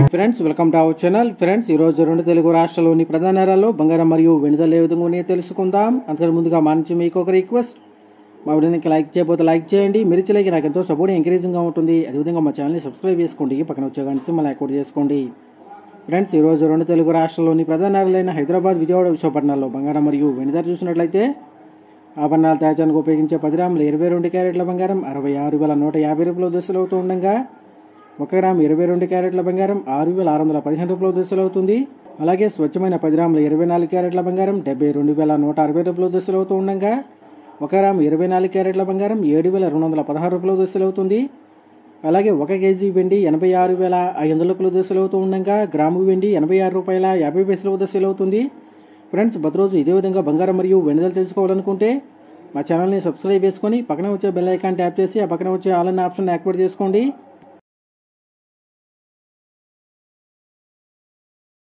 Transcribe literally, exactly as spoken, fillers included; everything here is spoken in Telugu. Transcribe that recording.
Friends welcome to our channel. Friends ఈరోజు రెండు తెలుగు రాష్ట్రాల్లోని ప్రధాన నగరాల్లో బంగారం మరియు వెండి ధరలు ఏ విధంగా ఉన్నాయో తెలుసుకుందాం. అంతకంటే ముందుగా మా నుంచి మీకు ఒక రిక్వెస్ట్, మా వీడియోకి లైక్ చేయకపోతే లైక్ చేయండి. మీరు ఇచ్చే లైక్ నాకు ఎంతో సపోర్ట్ ఎంకరేజింగ్గా ఉంటుంది. అదేవిధంగా మా ఛానల్ని సబ్స్క్రైబ్ చేసుకోండి, పక్కన వచ్చే గంట సింబల్ యాక్టివేట్ చేసుకోండి. ఫ్రెండ్స్ ఈరోజు రెండు తెలుగు రాష్ట్రాల్లోని ప్రధాన నగరాలైన హైదరాబాద్, విజయవాడ, విశాఖపట్నాల్లో బంగారం మరియు వెండి ధర చూసినట్లయితే ఆభరణాలు తయారు ఉపయోగించే పది గ్రాములు ఇరవై రెండు క్యారెట్ల బంగారం అరవై ఆరు వేల నూట యాభై రూపాయల దశలు అవుతూ ఉండగా ఒక గ్రాము ఇరవై రెండు క్యారెట్ల బంగారం ఆరు వేల ఆరు వందల పదిహేను రూపాయల దశలు అవుతుంది. అలాగే స్వచ్ఛమైన పది గ్రాముల ఇరవై నాలుగు క్యారెట్ల బంగారం డెబ్బై రెండు వేల నూట అరవై రూపాయల దశలు అవుతూ ఉండగా ఒక గ్రాము ఇరవై నాలుగు క్యారెట్ల బంగారం ఏడు వేల రెండు వందల పదహారు రూపాయల దశలు అవుతుంది. అలాగే ఒక కేజీ వెండి ఎనభై ఆరు వేల ఐదు వందల రూపాయల దశలు అవుతూ ఉండగా గ్రాము వెండి ఎనభై ఆరు రూపాయల యాభై పైసల దశలు అవుతుంది. ఫ్రెండ్స్ ప్రతిరోజు ఇదే విధంగా బంగారం మరియు వెండి ధరలు తెలుసుకోవాలనుకుంటే మా ఛానల్ని సబ్స్క్రైబ్ చేసుకొని పక్కన వచ్చే బెల్ ఐకాన్ ట్యాప్ చేసి ఆ పక్కన వచ్చే ఆల్ అనే ఆప్షన్ యాక్టివేట్ చేసుకోండి.